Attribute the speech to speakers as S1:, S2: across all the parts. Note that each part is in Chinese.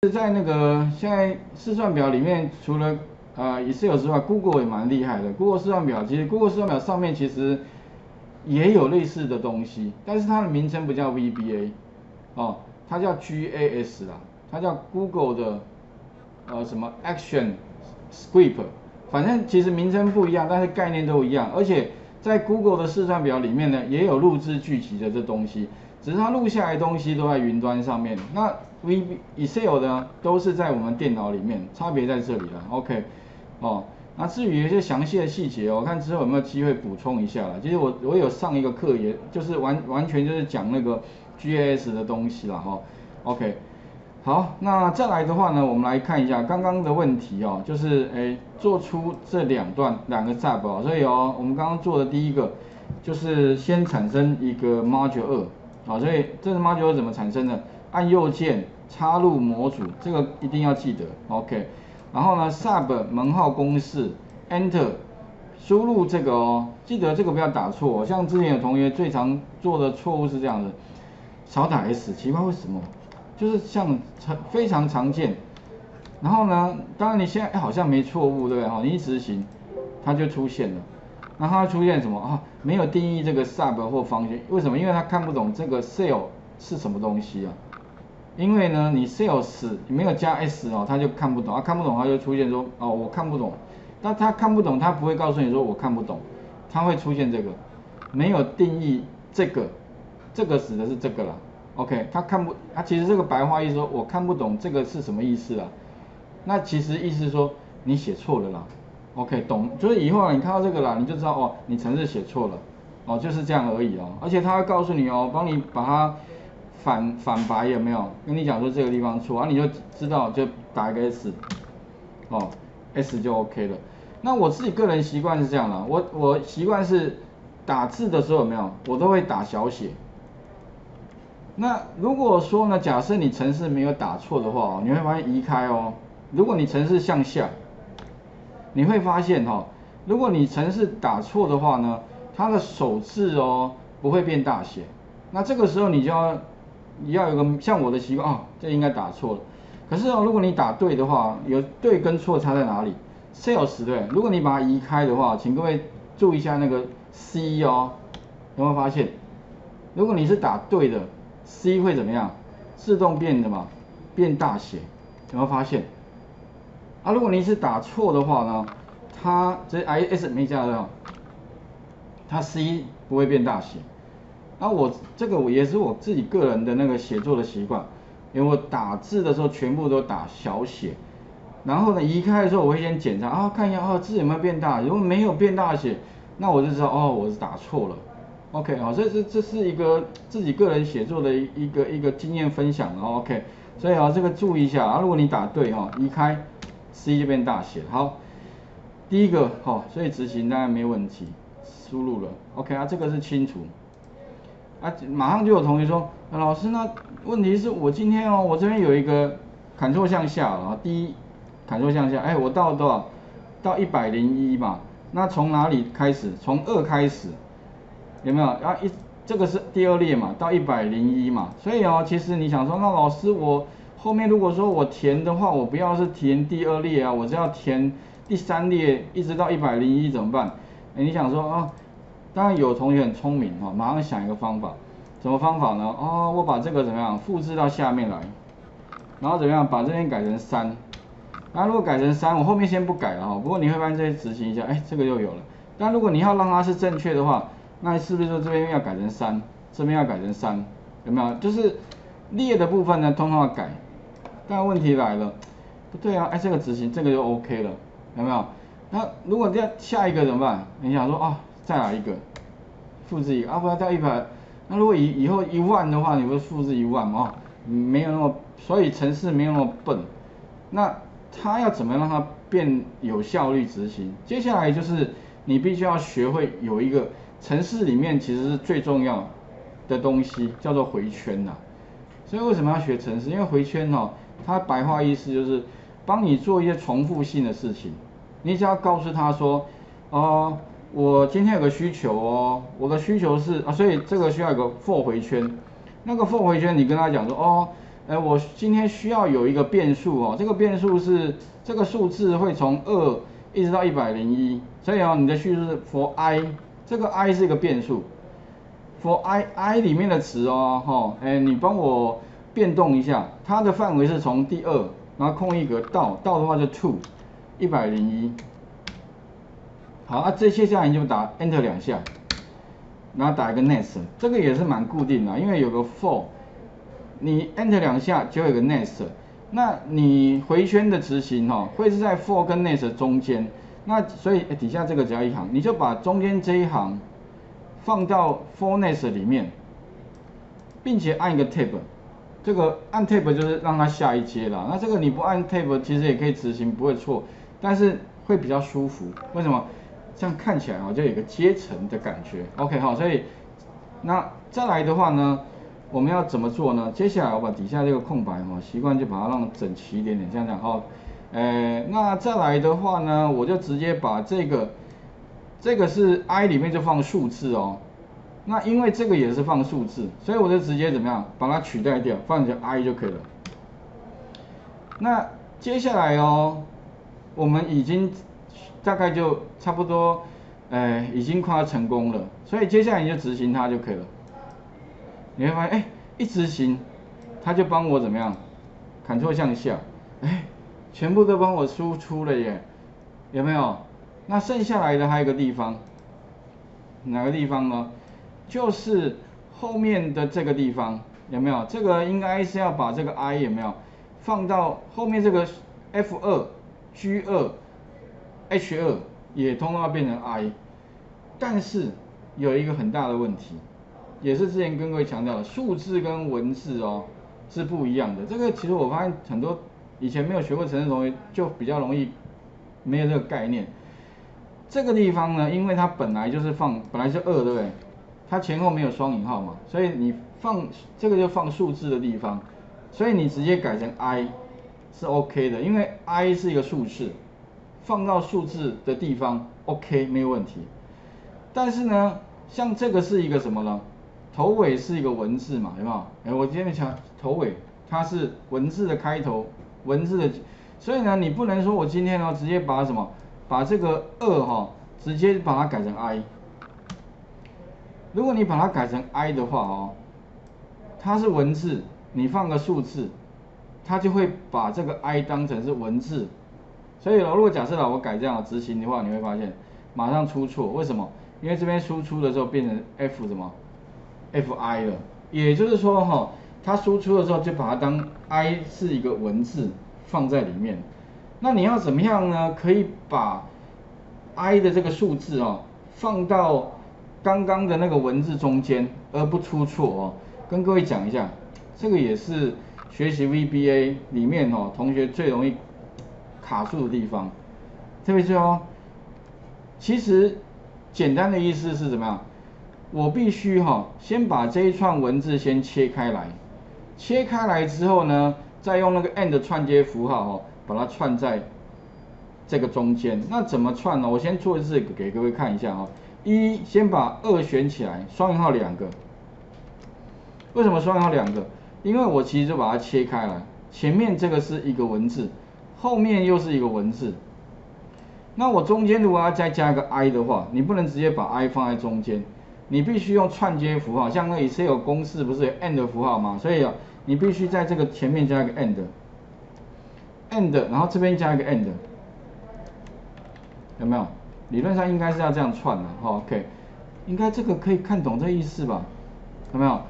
S1: 在那个现在试算表里面，除了Excel 之外 ，Google 也蛮厉害的。Google 试算表其实 Google 试算表上面其实也有类似的东西，但是它的名称不叫 VBA， 哦，它叫 GAS 啦，它叫 Google 的什么 Action Script， 反正其实名称不一样，但是概念都一样。而且在 Google 的试算表里面呢，也有录制剧集的这东西，只是它录下来的东西都在云端上面。那 Excel 呢，都是在我们电脑里面，差别在这里了。OK， 哦。那至于一些详细的细节，我看之后有没有机会补充一下啦。其实我有上一个课，也就是完全就是讲那个 GIS 的东西啦哈。OK， 好，那再来的话呢，我们来看一下刚刚的问题哦，就是做出这两个 tab 哦，所以哦，我们刚刚做的第一个就是先产生一个 module 2，好，所以这个 module 2怎么产生的？按右键插入模组，这个一定要记得 ，OK。然后呢 ，sub 门号公式 ，enter 输入这个哦，记得这个不要打错。像之前有同学最常做的错误是这样的，少打 s， 奇怪为什么？就是像非常常见。然后呢，当然你现在好像没错误，对不对？哈，你一执行，它就出现了。那它会出现什么啊？没有定义这个 sub 或方圈，为什么？因为它看不懂这个 cell 是什么东西啊。因为呢，你 sales 没有加 s 哦，他就看不懂，他看不懂，他就出现说哦，我看不懂。但他看不懂，他不会告诉你说我看不懂，他会出现这个没有定义这个指的是这个啦。OK， 他其实这个白话意思说我看不懂这个是什么意思啦。那其实意思是说你写错了啦。OK， 懂，就是以后你看到这个啦，你就知道哦，你程式写错了，哦，就是这样而已哦。而且他会告诉你哦，帮你把它反白有没有？跟你讲说这个地方错，你就知道就打一个 S， 哦 ，S 就 OK 了。那我自己个人习惯是这样啦，我习惯是打字的时候有没有，我都会打小写。那如果说呢，假设你程式没有打错的话，你会发现移开哦。如果你程式向下，你会发现哈，如果你程式打错的话呢，它的首字哦不会变大写。那这个时候你要有个像我的习惯啊，这应该打错了。可是哦，如果你打对的话，有对跟错差在哪里 ？sales 对，如果你把它移开的话，请各位注意一下那个 C 哦，有没有发现？如果你是打对的 ，C 会怎么样？自动变的嘛，变大写，有没有发现？啊，如果你是打错的话呢，它这 S 没加的，它 C 不会变大写。那这个也是我自己个人的那个写作的习惯，因为我打字的时候全部都打小写，然后呢移开的时候我会先检查啊，看一下啊字有没有变大，如果没有变大写，那我就知道哦我是打错了。OK 好，所以这是一个自己个人写作的一个经验分享哦 OK， 所以啊这个注意一下啊，如果你打对哈，移开 C 就变大写。好，第一个好，所以执行当然没问题，输入了 OK 啊，这个是清楚。啊，马上就有同学说，老师，那问题是我今天哦，我这边有一个Ctrl向下了，第一Ctrl向下，我到多少？到101嘛。那从哪里开始？从2开始，有没有？然后这个是第2列嘛，到101嘛。所以哦，其实你想说，那老师我后面如果说我填的话，我不要是填第2列啊，我是要填第3列，一直到101怎么办？你想说啊？当然有同学很聪明哈，马上想一个方法，什么方法呢？哦，我把这个怎么样复制到下面来，然后怎么样把这边改成3，那如果改成3，我后面先不改了哈。不过你会发现这些执行一下，这个又有了。但如果你要让它是正确的话，那是不是说这边要改成3，这边要改成3，有没有？就是列的部分呢，通通要改。但问题来了，不对啊，这个执行这个就 OK 了，有没有？那如果这下一个怎么办？你想说啊？再来一个，复制一个，不要到100。那如果以后1万的话，你会复制1万吗？没有那么，所以程式没有那么笨。那它要怎么让它变有效率执行？接下来就是你必须要学会有一个程式里面其实是最重要的东西，叫做回圈呐。所以为什么要学程式？因为回圈哦，它白话意思就是帮你做一些重复性的事情。你只要告诉他说，我今天有个需求哦，我的需求是所以这个需要有个 for 回圈，那个 for 回圈你跟他讲说我今天需要有一个变数哦，这个变数是这个数字会从2一直到101，所以你的叙述是 for i， 这个 i 是一个变数 ，for i 里面的词你帮我变动一下，它的范围是从第2，然后空一格到的话就 to 101。好，接下来你就打 Enter 2下，然后打一个 next， 这个也是蛮固定的，因为有个 for， 你 Enter 2下就有个 next， 那你回圈的执行会是在 for 跟 next 中间，那所以底下这个只要一行，你就把中间这一行放到 for next 里面，并且按一个 tab， 这个按 tab 就是让它下一阶啦，那这个你不按 tab 其实也可以执行，不会错，但是会比较舒服，为什么？这样看起来就有一个阶层的感觉 ，OK 好，所以那再来的话呢，我们要怎么做呢？接下来我把底下这个空白习惯就把它让整齐一点点，像这样好，那再来的话呢，我就直接把这个是 i 里面就放数字哦，那因为这个也是放数字，所以我就直接怎么样把它取代掉，放成 i 就可以了。那接下来我们已经大概就差不多，已经快要成功了，所以接下来你就执行它就可以了。你会发现，一执行，它就帮我怎么样 ，Ctrl 向下，全部都帮我输出了耶，有没有？那剩下来的还有一个地方，哪个地方呢？就是后面的这个地方，有没有？这个应该是要把这个 i 有没有放到后面这个 F2、G2。H2 也通通要变成 I， 但是有一个很大的问题，也是之前跟各位强调的，数字跟文字是不一样的。这个其实我发现很多以前没有学过程式同学就比较容易没有这个概念。这个地方呢，因为它本来是2，对不对？它前后没有双引号嘛，所以你放这个就放数字的地方，所以你直接改成 I 是 OK 的，因为 I 是一个数字。放到数字的地方 ，OK 没有问题。但是呢，像这个是一个什么呢？头尾是一个文字嘛，有没有？我今天讲头尾，它是文字的开头，文字的，所以呢，你不能说我今天直接把把这个2直接把它改成 I。如果你把它改成 I 的话它是文字，你放个数字，它就会把这个 I 当成是文字。所以如果假设我改这样执行的话，你会发现马上出错，为什么？因为这边输出的时候变成 Fi 了，也就是说它输出的时候就把它当 I 是一个文字放在里面。那你要怎么样呢？可以把 I 的这个数字放到刚刚的那个文字中间，而不出错跟各位讲一下，这个也是学习 VBA 里面同学最容易卡住的地方，特别是其实简单的意思是怎么样？我必须先把这一串文字先切开来，切开来之后呢，再用那个 and 串接符号把它串在这个中间。那怎么串呢？我先做一次给各位看一下先把2选起来，双引号2个。为什么双引号2个？因为我其实就把它切开来，前面这个是一个文字。后面又是一个文字，那我中间如果要再加一个 I 的话，你不能直接把 I 放在中间，你必须用串接符号，像那 Excel 公式不是有 and 符号吗？所以你必须在这个前面加一个 and，然后这边加一个 and， 有没有？理论上应该是要这样串的，OK， 应该这个可以看懂这意思吧？有没有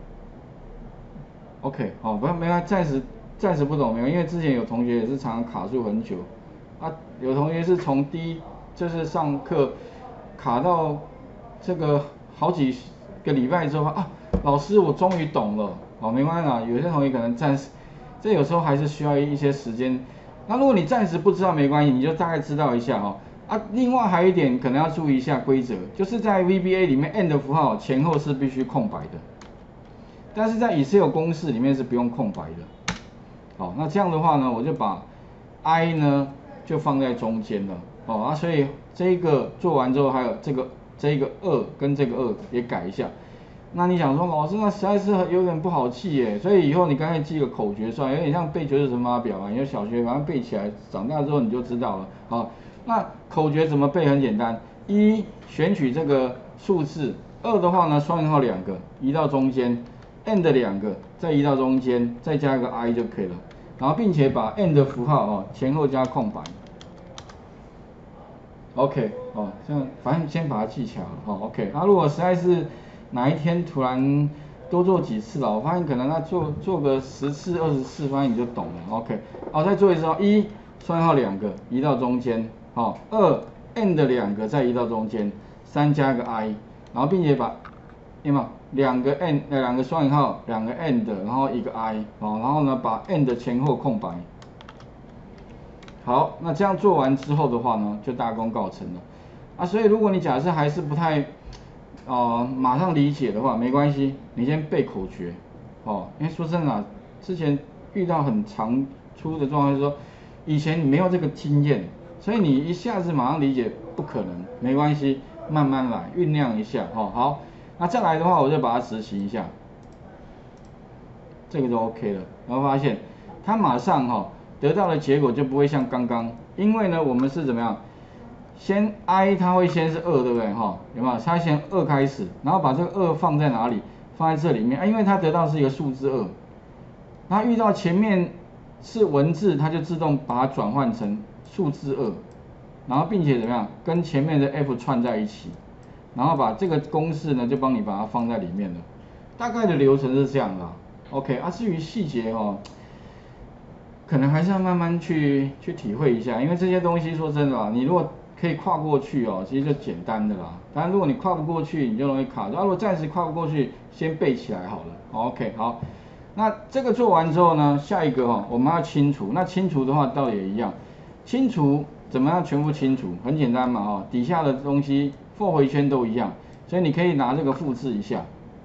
S1: ？OK， 不没关系，暂时不懂没有，因为之前有同学也是常常卡住很久，有同学是从就是上课卡到这个好几个礼拜之后老师我终于懂了，没关系有些同学可能暂时，这有时候还是需要一些时间。那如果你暂时不知道没关系，你就大概知道一下另外还有一点可能要注意一下规则，就是在 VBA 里面 and 符号前后是必须空白的，但是在 Excel 公式里面是不用空白的。好，那这样的话呢，我就把 I 呢就放在中间了，所以这个做完之后，还有这个2跟这个2也改一下。 那你想说，老师那实在是有点不好记耶，所以以后你干脆记个口诀算，有点像背九九乘法表啊，你就小学反正背起来，长大之后你就知道了。好，那口诀怎么背很简单，一选取这个数字，二的话呢双引号2个移到中间 ，and 2个再移到中间，再加一个 i 就可以了。然后并且把 and 的符号哦前后加空白。OK 哦，这样反正先把它记起来了哦。OK， 那如果实在是哪一天突然多做几次了，我发现可能他做个10次20次，发现你就懂了。OK， 好，再做一次哦，一双引号2个移到中间，好，二 and 2个再移到中间，三加个 i， 然后并且把有没有2个 and 2个双引号2个 and， 然后一个 i， 哦，然后呢把 and 前后空白。好，那这样做完之后的话呢，就大功告成了。啊，所以如果你假设还是不太马上理解的话，没关系，你先背口诀，哦，因为说真的啊，之前遇到很常出的状况就是说，以前你没有这个经验，所以你一下子马上理解不可能，没关系，慢慢来，酝酿一下，哦，好，那再来的话，我就把它实习一下，这个就 OK 了，然后发现它马上得到的结果就不会像刚刚，因为呢，我们是怎么样？先 i 它会先是2，对不对？有没有？它先2开始，然后把这个2放在哪里？放在这里面啊，因为它得到是一个数字2，它遇到前面是文字，它就自动把它转换成数字2，然后并且怎么样？跟前面的 f 串在一起，然后把这个公式呢就帮你把它放在里面了。大概的流程是这样啦。OK 啊，至于细节可能还是要慢慢去体会一下，因为这些东西说真的啦，你如果可以跨过去其实就简单的啦。当然，如果你跨不过去，你就容易卡住。如果暂时跨不过去，先背起来好了。OK， 好。那这个做完之后呢，下一个我们要清除。那清除的话，倒也一样。清除怎么样全部清除？很简单嘛底下的东西for回圈都一样，所以你可以拿这个复制一下。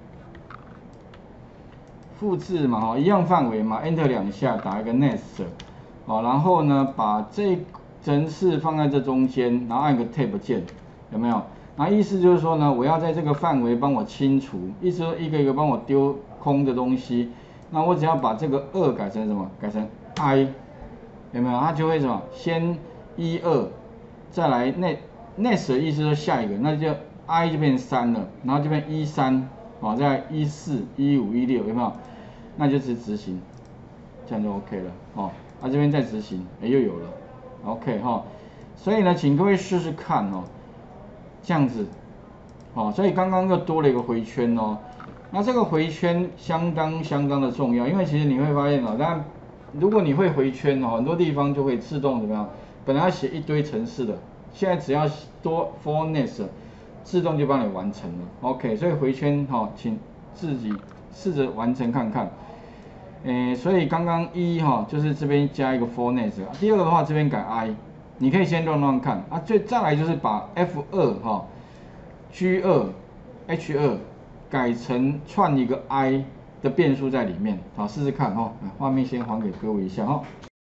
S1: 复制嘛一样范围嘛 ，Enter 2下，打一个 Next， 然后呢，把这程式放在这中间，然后按个 Tab 键，有没有？那意思就是说呢，我要在这个范围帮我清除，意思说一个一个帮我丢空的东西，那我只要把这个2改成什么？改成 i， 有没有？它就会什么？先1、2，再来 Next 的意思说下一个，那就 i 就变3了，然后就变1、3，再14、15、16，有没有？那就执行，这样就 OK 了这边再执行，又有了 ，OK 所以呢，请各位试试看这样子，所以刚刚又多了一个回圈那这个回圈相当的重要，因为其实你会发现当然如果你会回圈很多地方就会自动怎么样，本来要写一堆程式的，现在只要多 for next， 自动就帮你完成了 ，OK， 所以回圈请自己试着完成看看。所以刚刚就是这边加一个 for next， 第二个的话这边改 i， 你可以先乱看再来就是把 f2 g2 h2 改成串一个 i 的变数在里面，试试看画面先还给各位一下